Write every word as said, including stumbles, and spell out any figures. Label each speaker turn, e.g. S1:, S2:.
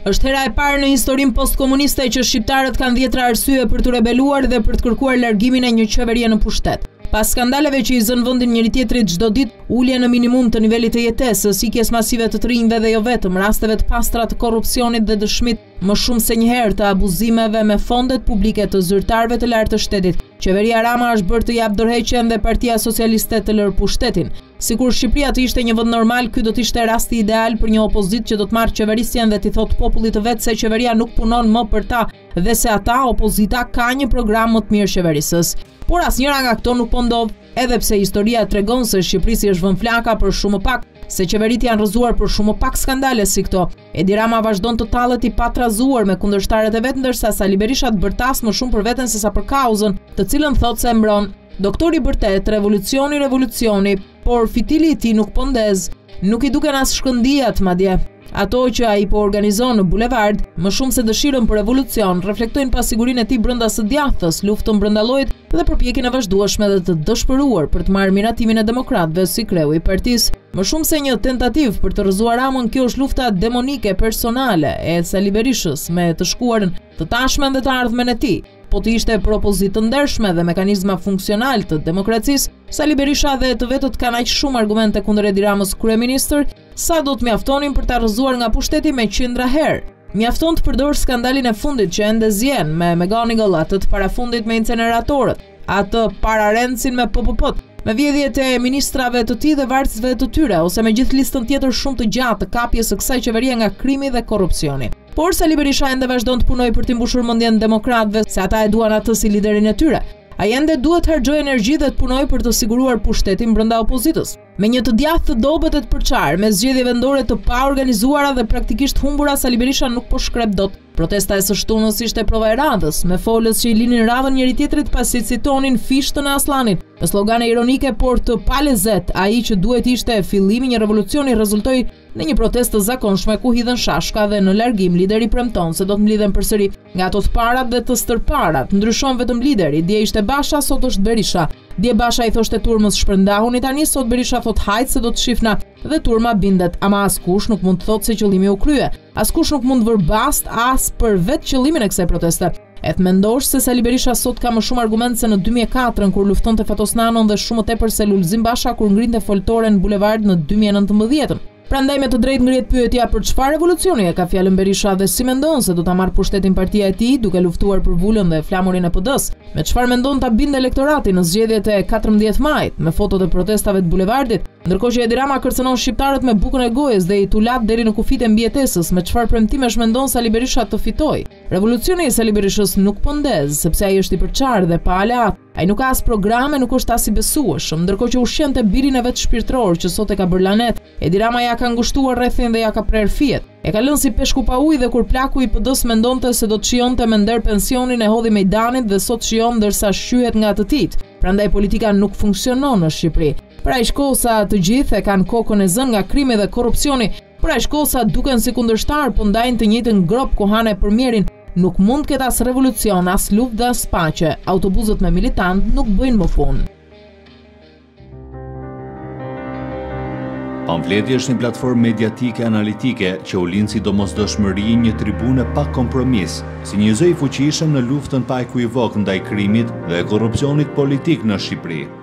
S1: Është hera e parë në historinë postkomuniste që shqiptarët kanë dhjetra arsye për të rebeluar dhe për të kërkuar largimin e një qeverie në pushtet. Pas skandaleve që i zënë vendin njëri tjetrit çdo ditë, ulje në minimum të nivelit të jetesës, ikjes masive të të rinjve dhe jo vetëm, rasteve të pastra të korrupsionit dhe dëshmit më shumë se një herë të abuzimeve me fondet publike të zyrtarëve të lartë të shtetit, qeveria Rama është bërë të jap dorëheqjen dhe Partia Socialiste të lërë pushtetin. Sikur Shqipëria të ishte një vend normal, ky do të ishte rasti ideal për një opozitë që do të marrë qeverisjen dhe t'i thotë popullit të vet se qeveria nuk punon më për ta dhe se ata, opozita, ka një program më të mirë qeverisës. Por asnjëra nga këto nuk po ndodh, edhe pse historia tregon se Shqipëria është vënë flaka për shumë pak, se qeverit janë rrëzuar për shumë pak skandale si këto. Edi Rama vazhdon të tallet i patrazuar me kundërshtarët e vet, ndërsa Sali Berisha të bërtas më shumë për veten se sa për kauzën, të cilën thotë se mbron. Doktori Bërtet, revolucioni, revolucioni, por fitili i tij nuk po ndez, nuk i duken as shkëndijat madje. Ato që ai po organizon në bulevard, më shumë se dëshirën për revolucion, reflektojnë pasigurinë e tij brenda së djathtës, luftën brenda llojit dhe përpjekjen e vazhdueshme dhe të dëshpëruar për të marrë miratimin e demokratëve si kreu i partisë. Më shumë se një tentativë për të rrëzuar Ramën, kjo është lufta demonike personale e Sali Berishës me të shkuarën, të tashmen dhe të ardhmen e tij. Po të ishte për opozitë të ndershme dhe mekanizma funksional të demokracisë, Sali Berisha dhe të vetët kanë aq shumë argumente kundër Edi Ramës kryeministër, sa do të mjaftonin për ta rrëzuar nga pushteti me qindra herë. Mjafton të përdor skandalin e fundit që ende zjen me McGonigal, atë të parafundit me inceneratorët, atë para Rencin me P P P-t, me vjedhjet e ministrave të tij dhe varësve të tyre, ose me gjithë listën tjetër shumë të gjatë të kapjes së kësaj qeverie nga krimi dhe korrupsioni. Por Sali Berisha ende vazhdon të punojë për të mbushur mendjen demokratëve se ata e duan atë si liderin e tyre. Ai ende duhet harxojë energji dhe të punojë për të siguruar pushtetin brenda opozitës. Me një të djathtë të dobët e të përçarë, me zgjedhje vendore të paorganizuara dhe praktikisht humbura, Sali Berisha nuk po shkrep dot. Protesta e së shtunës ishte prova e radhës, me folës që i linin radhën njëri tjetrit pasi citonin fishtën e Aslanit. Me slogane ironike por të palezet, ai që duhet ishte fillimi një revolucioni rezultoi në një protestë të zakonshme ku hidhen shashka dhe në largim lideri premton se do të mlidhen përsëri nga ato të parat dhe të stërparat. Ndryshon vetëm lideri, dje ishte Basha, sot është Berisha. Dje Basha i thoshte turmës shpërndahuni, tani sot Berisha thot hajt se do të shifna dhe turma bindet, ama askush nuk mund të thotë se qëllimi u krye. Askush nuk mund të vër bast as për vetë qëllimin e kësaj proteste. Et mendosh se Sali Berisha sot ka më shumë argument se në dy mijë e katër kur luftonte Fatosnanon dhe shumë më tepër se Lulzim Basha kur ngrinte foltore në bulevard në dy mijë e nëntëmbëdhjetë. Prandaj me të drejtë ngrihet pyetja për çfarë revolucioni e ka fjalën Berisha dhe si mendon se do ta marrë pushtetin partia e tij duke luftuar për vulën dhe flamurin e P D-s. Me çfarë mendon ta binde elektoratin në zgjedhjet e katërmbëdhjetë majit me fotot e protestave të bulevardit, ndërkohë që Edi Rama kërcënon shqiptarët me bukën e gojës dhe i tulat deri në kufit e mbijetesës, me çfarë premtimesh mendon Sali Berisha të fitojë. Revolucioni i Sali Berishës nuk po ndez, sepse ai është i përçarë dhe pa aleat. Ai nuk ka as programe, nuk është as i besueshëm, ndërkohë që ushqente birin e vet shpirtëror që sot e ka bërë lanet. Edi Rama ja ka ngushtuar rrethin dhe ja ka prerë fiet. E ka lënë si peshku pa ujë dhe kur plaku i P D-s mendonte se do të shijonte me nder pensionin e hodhi Mejdanit dhe sot shijon ndërsa shqyhet nga të tit. Prandaj politika nuk funksionon në Shqipëri. Për aq kohë sa të gjithë e kanë kokën e zënë nga krimi dhe korrupsioni, për aq kohë sa duken si kundërshtar po ndajnë të njëjtën grop ku hanë për mirin, nuk mund të ketë as revolucion, as luftë dhe as paqe. Autobusët me militant nuk bëjnë më punë.
S2: Pamfleti është një platformë mediatike analitike që u lind si domosdoshmëri një tribune pa kompromis, si një zë i fuqishëm në luftën pa ekuivok ndaj krimit dhe korrupsionit politik në Shqipëri.